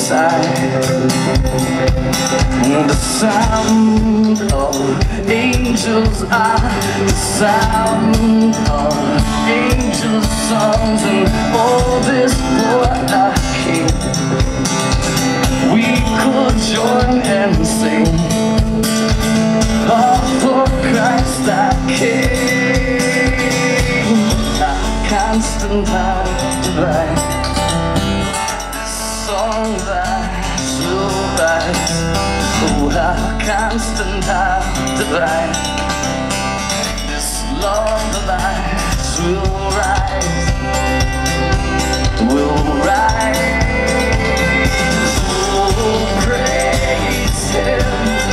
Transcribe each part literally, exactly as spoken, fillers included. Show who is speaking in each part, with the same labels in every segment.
Speaker 1: inside. The sound of angels are the sound of angels' songs, and all this for our King. We could join and sing, all for Christ our King. Our constant heart divine, song that's will rise. Oh, our constant heart divine, this love of ours will rise, will rise. Oh, praise Him,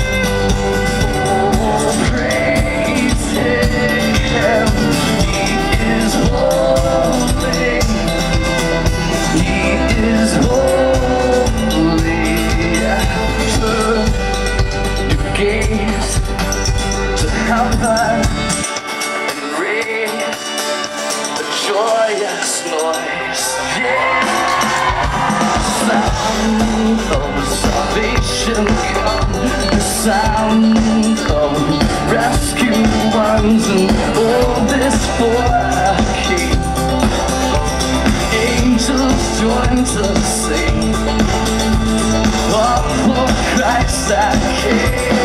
Speaker 1: oh, praise Him. He is holy, He is holy. Turn your gaze to heaven and raise a joyous noise. Yeah. Sound of salvation come, the sound of rescue ones, and all this for our King. Angels join to sing, all for Christ our King.